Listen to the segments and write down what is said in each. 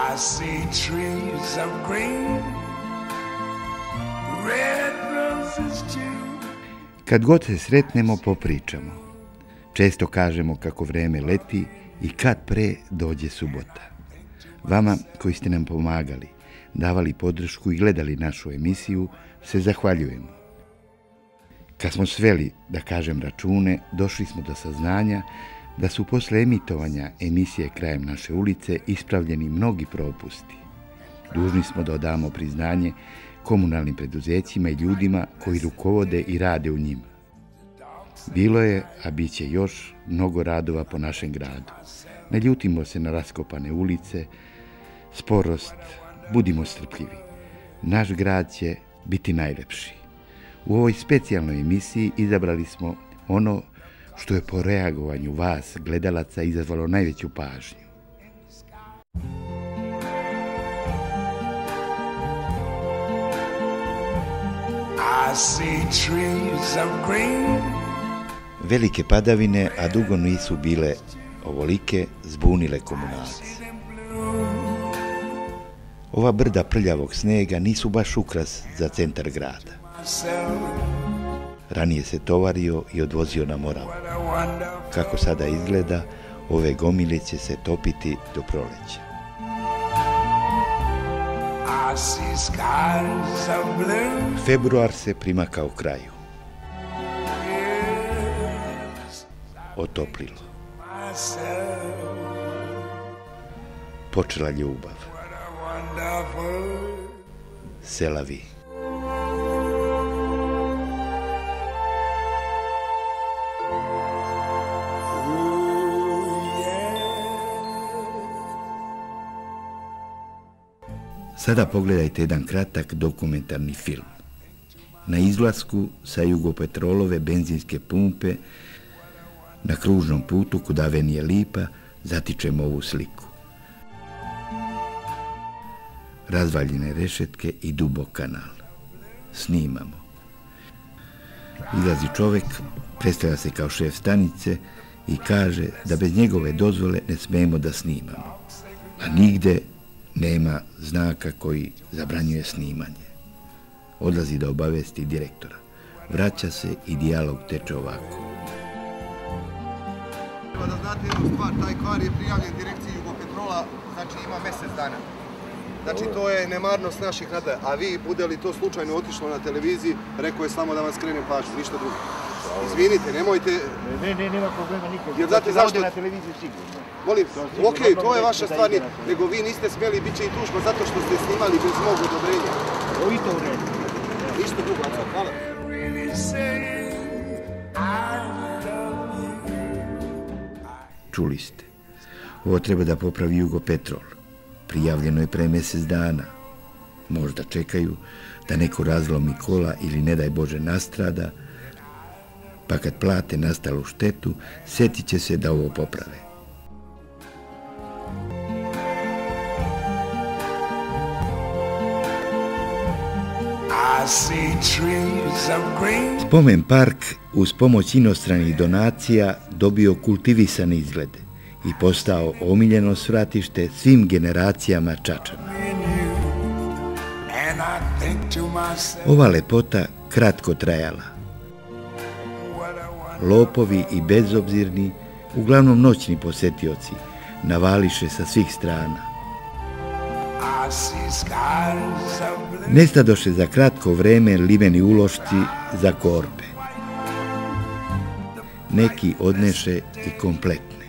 I see trees of green, red roses too. Kad god se sretnemo, popričamo. Često kažemo kako vreme leti i kad pre dođe subota. Vama koji ste nam pomagali, davali podršku i gledali našu emisiju, se zahvaljujemo. Kad smo sveli, da kažem, račune, došli smo do saznanja da su posle emitovanja emisije Krajem naše ulice ispravljeni mnogi propusti. Dužni smo da odamo priznanje komunalnim preduzećima i ljudima koji rukovode i rade u njima. Bilo je, a bit će još, mnogo radova po našem gradu. Ne ljutimo se na raskopane ulice, sporost, budimo strpljivi. Naš grad će biti najlepši. U ovoj specijalnoj emisiji izabrali smo ono što je po reagovanju vas, gledalaca, izazvalo najveću pažnju. I see trees of green. Velike padavine, a dugo nisu bile ovolike, zbunile komunalce. Ova brda prljavog snega nisu baš ukras za centar grada. Ranije se tovario i odvozio na Moravu. Kako sada izgleda, ove gomile će se topiti do proleća. Februar se primakao kraju. Otoplilo. Počela ljubav. C'est la vie. Sada pogledajte jedan kratak dokumentarni film. Na izlasku sa Jugopetrolove benzinske pumpe na kružnom putu kod Avenije Lipa zatičemo ovu sliku. Razvaljene rešetke i dubok kanal. Snimamo. Izlazi čovek, predstavlja se kao šef stanice i kaže da bez njegove dozvole ne smemo da snimamo. A nigde nema znaka koji zabranjuje snimanje. Odlazi da obavesti direktora. Vraća se i dijalog teče ovako. Da znate jednu stvar, taj kvar je prijavljen direkciji Jugopetrola, znači ima mjesec dana. Znači to je nemarnost naših rada, a vi bude li to slučajno otišlo na televiziji, rekao je samo da vam skrenem pažnju, ništa drugo. Izvinite, nemojte... Ne, nema problema nikog. Jer znate zašto... na televiziji sigurno. Molim, okej, to je vaša stvar, nego vi niste smjeli, bit će i tužba zato što ste snimali bez mog odobrenja. O, i to u redu. Ništa drugo, hvala. Čuli ste. Ovo treba da popravi Jugopetrol. Prijavljeno je pre mjesec dana. Možda čekaju da neko razlomi kola ili ne daj Bože nastrada, pa kad plate nastalu štetu, sjetit će se da ovo poprave. Spomen park uz pomoć inostranih donacija dobio kultivisane izglede i postao omiljeno svratište svim generacijama Čačana. Ova lepota kratko trajala. Lopovi i bezobzirni, uglavnom noćni posetioci, navališe sa svih strana. Nestadoše za kratko vreme limeni ulošci za korpe. Neki odneše i kompletne.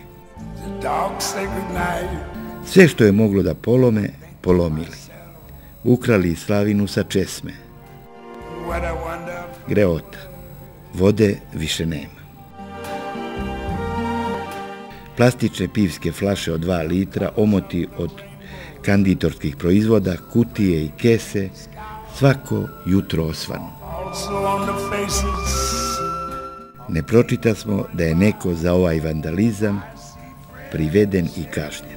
Sve što je moglo da polome, polomili. Ukrali slavinu sa česme. Greota. Vode više nema. Plastične pivske flaše od 2 litra, omoti od kanditorskih proizvoda, kutije i kese, svako jutro osvanu. Ne pročita smo da je neko za ovaj vandalizam priveden i kažnjen.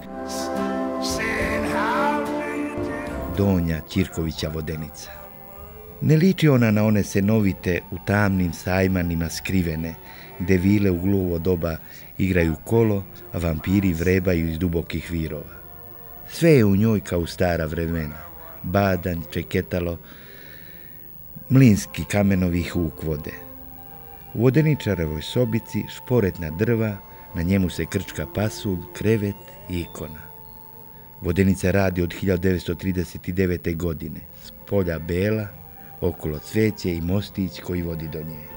Donja Ćirkovića Vodenica. Ne liči ona na one senovite u tamnim sajmanima skrivene, gde vile u gluvo doba igraju kolo, a vampiri vrebaju iz dubokih virova. Sve je u njoj kao u stara vremena. Badanj, čeketalo, mlinski kamenovi huk vode. U vodeničarovoj sobici šporetna drva, na njemu se krčka pasulj, krevet i ikona. Vodenica radi od 1939. godine. S polja bela, okolo cveće i mostić koji vodi do nje.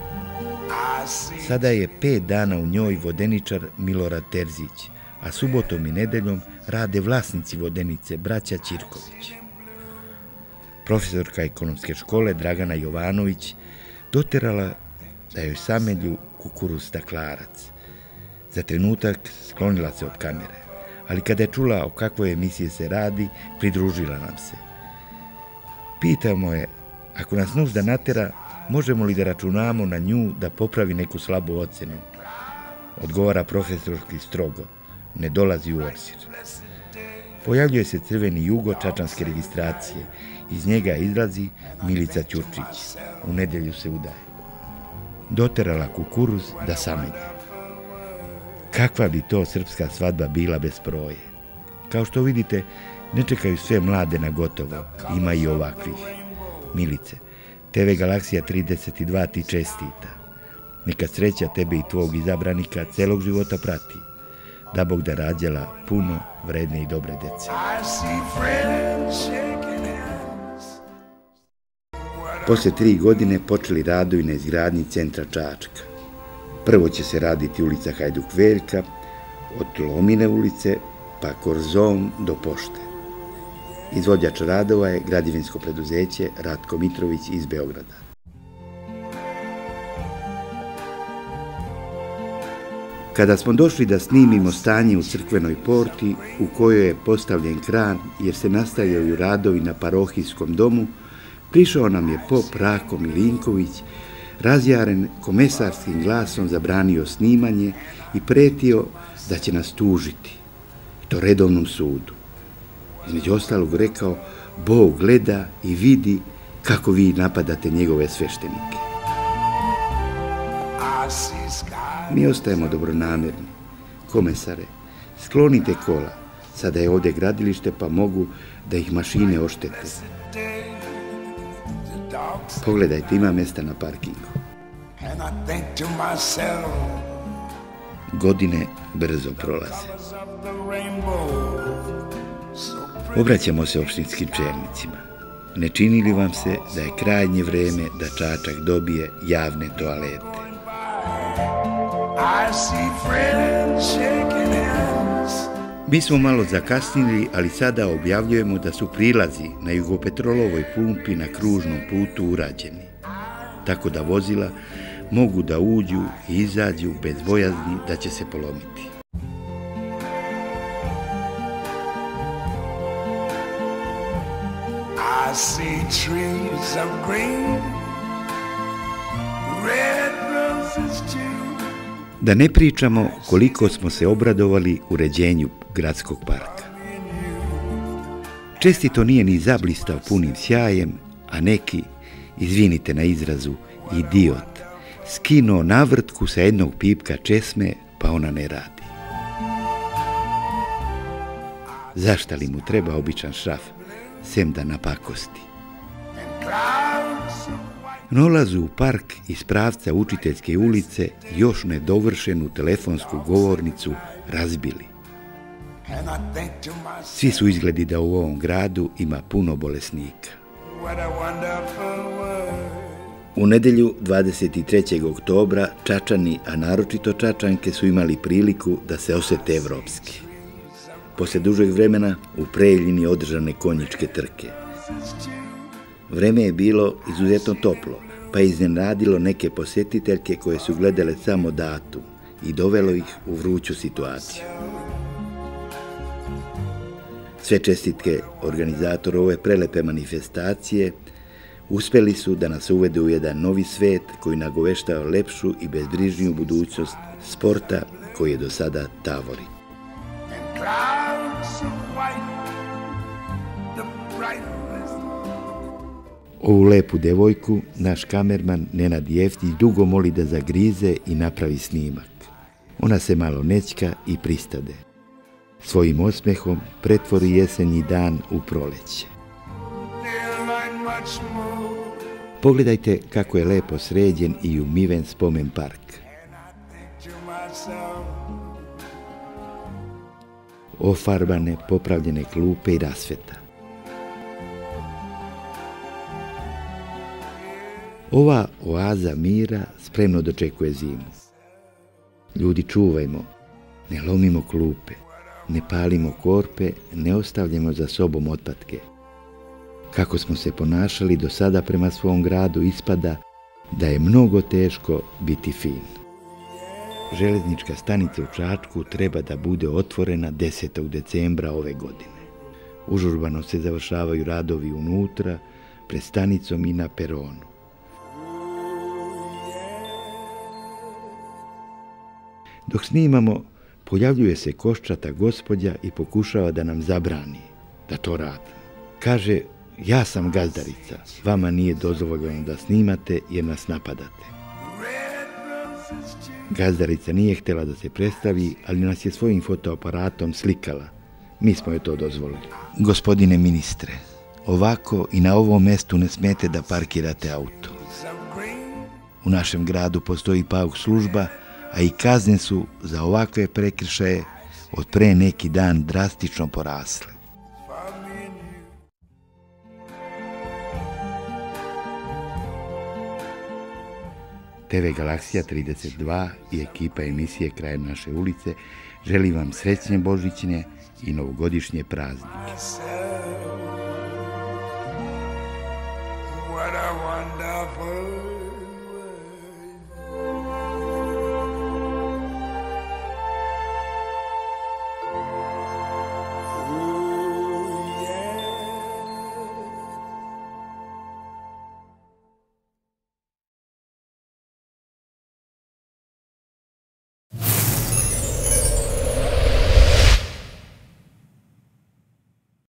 Sada je 5 dana u njoj vodeničar Milorad Terzić, a subotom i nedeljom rade vlasnici vodenice, braća Ćirković. Profesorka ekonomske škole Dragana Jovanović doterala da joj samelju kukuruz staklarac. Za trenutak sklonila se od kamere, ali kada je čula o kakvoj emisiji se radi, pridružila nam se. Pitamo je, ako nas nužda natera, možemo li da računamo na nju da popravi neku slabu ocenu? Odgovara profesorski strogo, ne dolazi u obzir. Pojavljuje se crveni jugo čačanske registracije. Iz njega izlazi Milica Ćurčić. U nedjelju se udaje. Doterala kukuruz da samelje. Kakva bi to srpska svadba bila bez proje? Kao što vidite, ne čekaju sve mlade na gotovo. Ima i ovakvih. Milice, TV Galaksija 32 ti čestita. Neka sreća tebe i tvog izabranika celog života prati. Da Bog da rađala puno vredne i dobre dece. Posle 3 godine počeli radovi na izgradnji centra Čačka. Prvo će se raditi ulica Hajduk Veljka, od Lomine ulice pa Korzon do Pošte. Izvođač radova je građevinsko preduzeće Ratko Mitrović iz Beograda. Kada smo došli da snimimo stanje u crkvenoj porti, u kojoj je postavljen kran jer se nastavljaju radovi na parohijskom domu, prišao nam je pop Rako Milinković, razjaren komesarskim glasom zabranio snimanje i pretio da će nas tužiti, i to redovnom sudu. Između ostalog rekao, Bog gleda i vidi kako vi napadate njegove sveštenike. Mi ostajemo dobronamerni. Komesare, sklonite kola. Sada je ovdje gradilište pa mogu da ih mašine oštete. Pogledajte, ima mjesta na parkingu. Godine brzo prolaze. Obraćamo se opštinskim čelnicima. Ne čini li vam se da je krajnje vreme da Čačak dobije javne toalete? Mi smo malo zakasnili, ali sada objavljujemo da su prilazi na Jugopetrolovoj pumpi na kružnom putu urađeni, tako da vozila mogu da uđu i izađu bez bojazni da će se polomiti. I see trees of green, red roses too. Da ne pričamo koliko smo se obradovali uređenju gradskog parka. Čestito nije ni zablistao punim sjajem, a neki, izvinite na izrazu, idiot, skinuo navrtku sa jednog pipka česme, pa ona ne radi. Zašta li mu treba običan šraf, sem da napakosti? Na ulazu u park iz pravca Učiteljske ulice još nedovršenu telefonsku govornicu razbili. Svi su izgledi da u ovom gradu ima puno bolesnika. U nedelju 23. oktobra Čačani, a naročito Čačanke, su imali priliku da se osete evropski. Posle dužeg vremena u Preljini održane konjičke trke. Vreme je bilo izuzetno toplo, pa je iznenadilo neke posjetiteljke koje su gledale samo datum i dovelo ih u vruću situaciju. Sve čestitke organizatora ove prelepe manifestacije uspeli su da nas uvedu u jedan novi svet koji nagoveštava lepšu i bezbrižniju budućnost sporta koji je do sada tavori. Ovu lepu devojku naš kamerman Nenad Jeftić dugo moli da zagrize i napravi snimak. Ona se malo nećka i pristade. Svojim osmehom pretvori jesenji dan u proleće. Pogledajte kako je lepo sređen i umiven spomen park. Ofarbane, popravljene klupe i rasveta. Ova oaza mira spremno dočekuje zimu. Ljudi, čuvajmo, ne lomimo klupe, ne palimo korpe, ne ostavljamo za sobom otpadke. Kako smo se ponašali do sada prema svom gradu, ispada da je mnogo teško biti fin. Željeznička stanica u Čačku treba da bude otvorena 10. decembra ove godine. Užurbano se završavaju radovi unutra, pred stanicom i na peronu. Dok snimamo, pojavljuje se koščata gospođa i pokušava da nam zabrani da to radimo. Kaže, ja sam gazdarica, vama nije dozvoljeno da snimate jer nas napadate. Gazdarica nije htjela da se predstavi, ali nas je svojim fotoaparatom slikala. Mi smo joj to dozvolili. Gospodine ministre, ovako i na ovom mjestu ne smete da parkirate auto. U našem gradu postoji pauk služba, a i kazne su za ovakve prekršaje od pre neki dan drastično porasle. TV Galaksija 32 i ekipa emisije Kraj naše ulice želi vam srećne božićne i novogodišnje praznike. What a wonderful